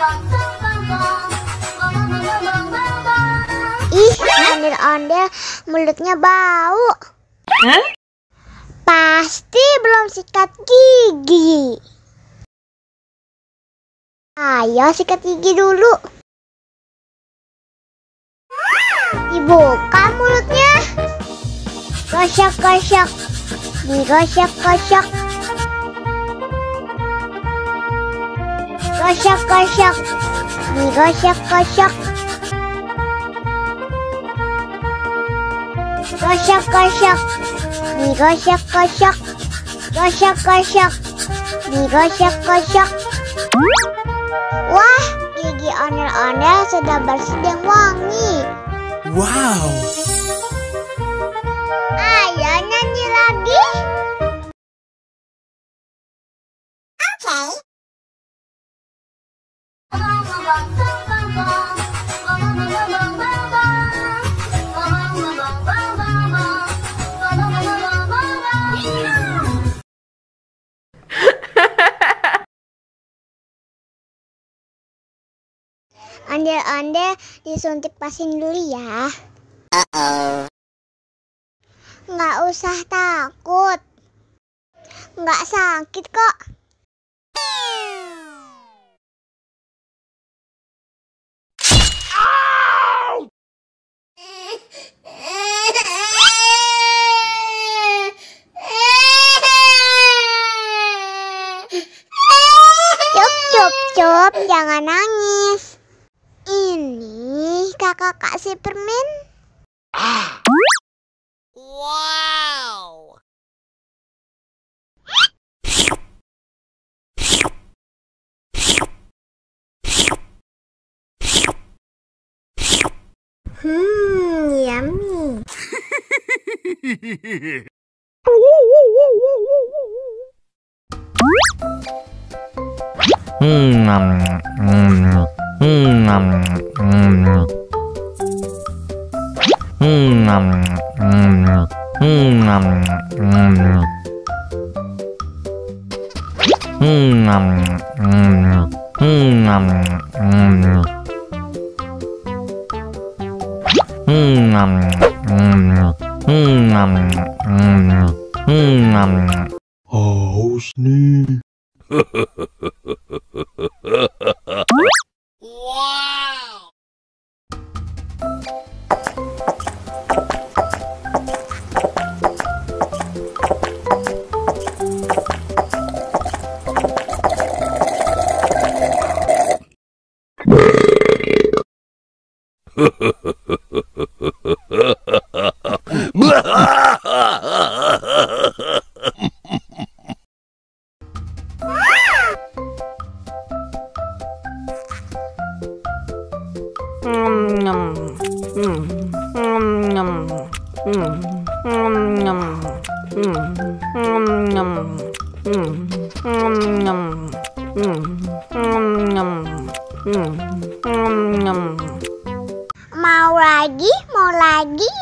Ih, ondel-ondel mulutnya bau. Hah? Pasti belum sikat gigi. Ayo sikat gigi dulu. Dibuka mulutnya. Gosok-gosok. Digosok-gosok. Gosok-gosok. Digosok-gosok. Gosok-gosok. Digosok-gosok. Gosok-gosok. Digosok-gosok. Wah, gigi ondel-ondel sudah bersih dan wangi. Wow. Ayo nyanyi lagi. Oke. Ondel-ondel disuntik vaksin dulu ya. Nggak usah takut. Nggak sakit kok. Cup, jangan nangis. Ini kakak kasih permen. Wow. Yummy. Haus nih. Wow. Mau lagi, mau lagi.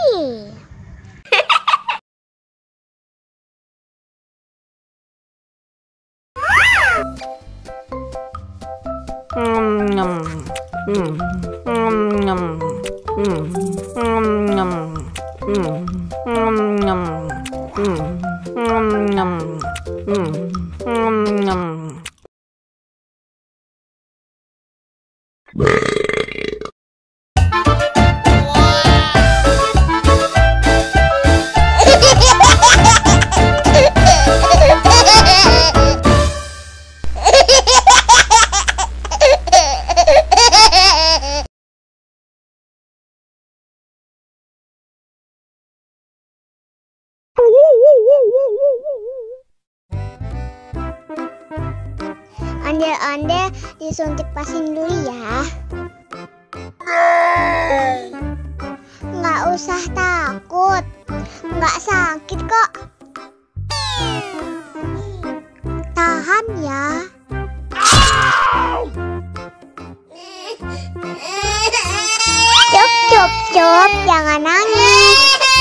Ondel-ondel disuntik vaksin dulu ya. Nggak usah takut. Nggak sakit kok. Tahan ya. Cup, jangan nangis.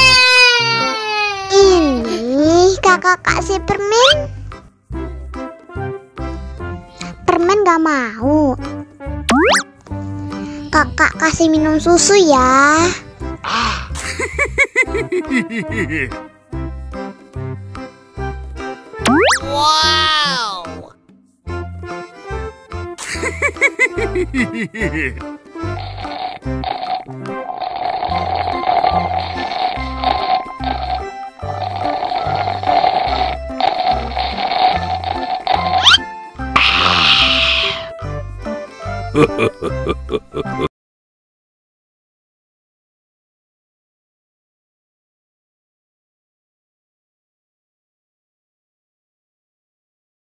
Ini kakak kasih permen. Permen gak mau. Kakak kasih minum susu ya. Wow.